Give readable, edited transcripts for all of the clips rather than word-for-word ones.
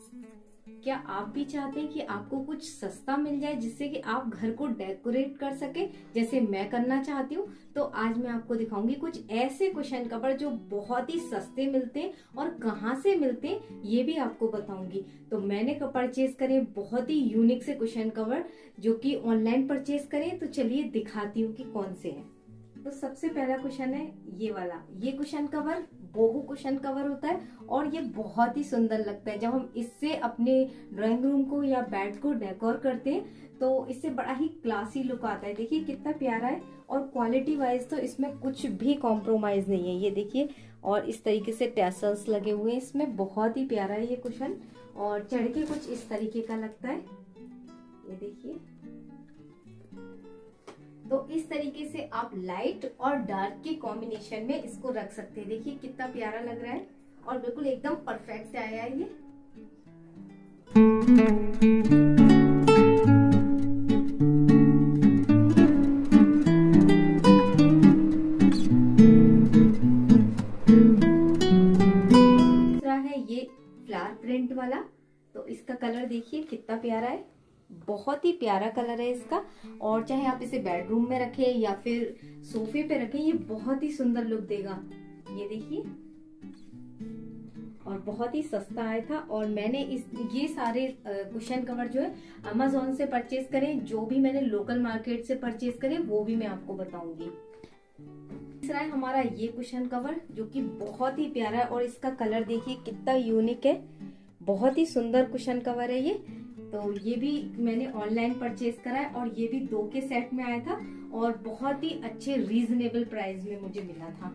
क्या आप भी चाहते हैं कि आपको कुछ सस्ता मिल जाए जिससे कि आप घर को डेकोरेट कर सके जैसे मैं करना चाहती हूँ? तो आज मैं आपको दिखाऊंगी कुछ ऐसे कुशन कवर जो बहुत ही सस्ते मिलते हैं और कहाँ से मिलते हैं ये भी आपको बताऊंगी। तो मैंने परचेज करे बहुत ही यूनिक से कुशन कवर जो कि ऑनलाइन परचेज करें। तो चलिए दिखाती हूँ कि कौन से हैं। तो सबसे पहला कुशन है ये वाला। ये cushion cover boho cushion cover होता है और ये बहुत ही सुंदर लगता है। जब हम इससे अपने ड्राइंग रूम को या बेड को डेकोर करते हैं तो इससे बड़ा ही क्लासी लुक आता है। देखिए कितना प्यारा है और क्वालिटी वाइज तो इसमें कुछ भी कॉम्प्रोमाइज नहीं है। ये देखिए और इस तरीके से टैसल्स लगे हुए हैं इसमें। बहुत ही प्यारा है ये कुशन और चढ़ के कुछ इस तरीके का लगता है। ये देखिए तो इस तरीके से आप लाइट और डार्क के कॉम्बिनेशन में इसको रख सकते हैं। देखिए कितना प्यारा लग रहा है और बिल्कुल एकदम परफेक्ट आया है ये। दूसरा है ये फ्लावर प्रिंट वाला। तो इसका कलर देखिए कितना प्यारा है, बहुत ही प्यारा कलर है इसका। और चाहे आप इसे बेडरूम में रखें या फिर सोफे पे रखें, ये बहुत ही सुंदर लुक देगा। ये देखिए और बहुत ही सस्ता आया था। और मैंने ये सारे कुशन कवर जो है अमेज़न से परचेज करें। जो भी मैंने लोकल मार्केट से परचेज करे वो भी मैं आपको बताऊंगी। तीसरा है हमारा ये कुशन कवर जो कि बहुत ही प्यारा है और इसका कलर देखिए कितना यूनिक है। बहुत ही सुंदर कुशन कवर है ये। तो ये भी मैंने ऑनलाइन परचेज करा है और ये भी 2 के सेट में आया था और बहुत ही अच्छे रीजनेबल प्राइस में मुझे मिला था।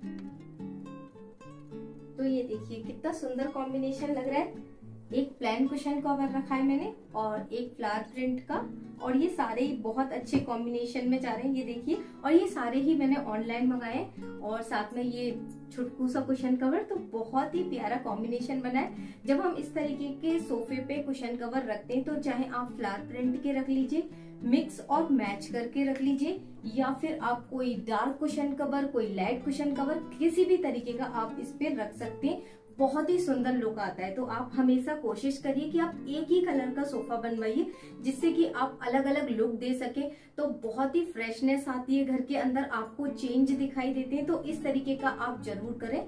तो ये देखिए कितना सुंदर कॉम्बिनेशन लग रहा है। एक प्लेन कुशन कवर रखा है मैंने और एक फ्लावर प्रिंट का, और ये सारे ही बहुत अच्छे कॉम्बिनेशन में जा रहे हैं। ये देखिए और ये सारे ही मैंने ऑनलाइन मंगाए और साथ में ये छुटकू सा कुशन कवर। तो बहुत ही प्यारा कॉम्बिनेशन बना है। जब हम इस तरीके के सोफे पे कुशन कवर रखते हैं तो चाहे आप फ्लावर प्रिंट के रख लीजिए, मिक्स और मैच करके रख लीजिए, या फिर आप कोई डार्क कुशन कवर, कोई लाइट कुशन कवर, किसी भी तरीके का आप इस पे रख सकते हैं। बहुत ही सुंदर लुक आता है। तो आप हमेशा कोशिश करिए कि आप एक ही कलर का सोफा बनवाइए जिससे कि आप अलग अलग लुक दे सके। तो बहुत ही फ्रेशनेस आती है घर के अंदर, आपको चेंज दिखाई देते हैं। तो इस तरीके का आप जरूर करें।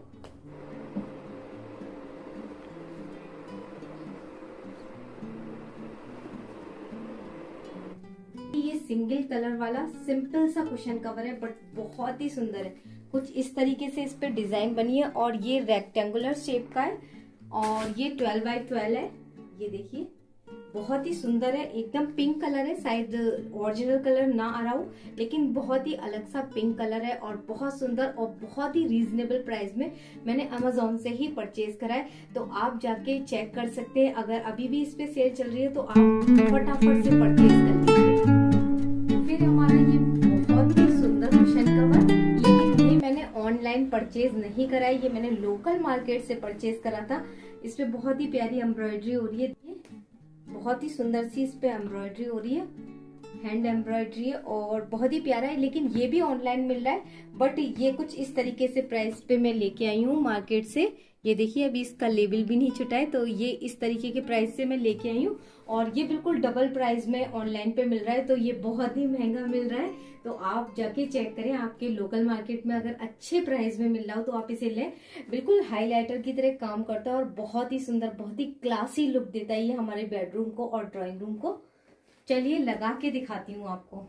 ये सिंगल कलर वाला सिंपल सा कुशन कवर है बट बहुत ही सुंदर है। कुछ इस तरीके से इस पे डिजाइन बनी है और ये रेक्टेंगुलर शेप का है और ये 12 बाई 12 है। ये देखिए बहुत ही सुंदर है, एकदम पिंक कलर है। शायद ओरिजिनल कलर ना आ रहा हो लेकिन बहुत ही अलग सा पिंक कलर है और बहुत सुंदर और बहुत ही रीजनेबल प्राइस में मैंने अमेज़न से ही परचेज करा है। तो आप जाके चेक कर सकते हैं। अगर अभी भी इस पे सेल चल रही है तो आप फटाफट से परचेज कर लीजिए। फिर हमारा ये बहुत ही सुंदर कुशन कवर, लेकिन ये मैंने ऑनलाइन परचेज नहीं करा है, ये मैंने लोकल मार्केट से परचेज करा था। इस पे बहुत ही प्यारी एम्ब्रॉयडरी हो रही है, बहुत ही सुंदर सी इस पे एम्ब्रॉयडरी हो रही है, हैंड एम्ब्रॉयडरी है और बहुत ही प्यारा है। लेकिन ये भी ऑनलाइन मिल रहा है बट ये कुछ इस तरीके से प्राइस पे मैं लेके आई हूँ मार्केट से। ये देखिए अभी इसका लेबल भी नहीं छुटा है। तो ये इस तरीके के प्राइस से मैं लेके आई हूँ और ये बिल्कुल डबल प्राइस में ऑनलाइन पे मिल रहा है। तो ये बहुत ही महंगा मिल रहा है। तो आप जाके चेक करें, आपके लोकल मार्केट में अगर अच्छे प्राइस में मिल रहा हो तो आप इसे लें। बिल्कुल हाईलाइटर की तरह काम करता है और बहुत ही सुंदर, बहुत ही क्लासी लुक देता है ये हमारे बेडरूम को और ड्राइंग रूम को। चलिए लगा के दिखाती हूँ आपको।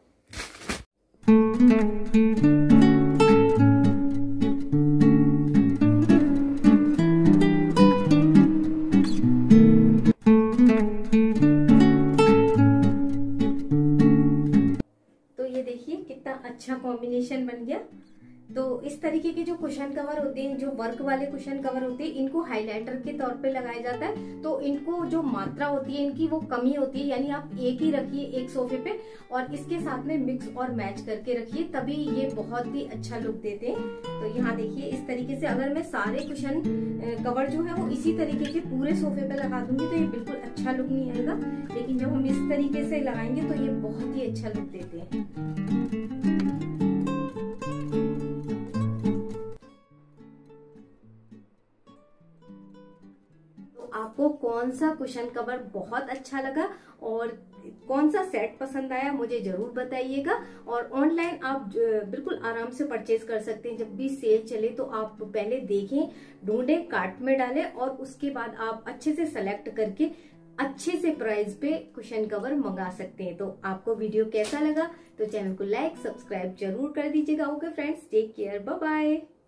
तो ये देखिए कितना अच्छा कॉम्बिनेशन बन गया। तो इस तरीके के जो कुशन कवर होते हैं, जो वर्क वाले कुशन कवर होते हैं, इनको हाइलाइटर के तौर पे लगाया जाता है। तो इनको जो मात्रा होती है इनकी वो कमी होती है, यानी आप एक ही रखिए एक सोफे पे और इसके साथ में मिक्स और मैच करके रखिए, तभी ये बहुत ही अच्छा लुक देते हैं। तो यहाँ देखिए इस तरीके से अगर मैं सारे कुशन कवर जो है वो इसी तरीके के पूरे सोफे पे लगा दूंगी तो ये बिल्कुल अच्छा लुक नहीं आएगा। लेकिन जब हम इस तरीके से लगाएंगे तो ये बहुत ही अच्छा लुक देते हैं। आप आपको कौन सा कुशन कवर बहुत अच्छा लगा और कौन सा सेट पसंद आया मुझे जरूर बताइएगा। और ऑनलाइन आप बिल्कुल आराम से परचेज कर सकते हैं। जब भी सेल चले तो आप पहले देखें, ढूंढें, कार्ट में डालें और उसके बाद आप अच्छे से सेलेक्ट करके अच्छे से प्राइस पे कुशन कवर मंगा सकते हैं। तो आपको वीडियो कैसा लगा तो चैनल को लाइक सब्सक्राइब जरूर कर दीजिएगा। Okay friends, take care, bye bye.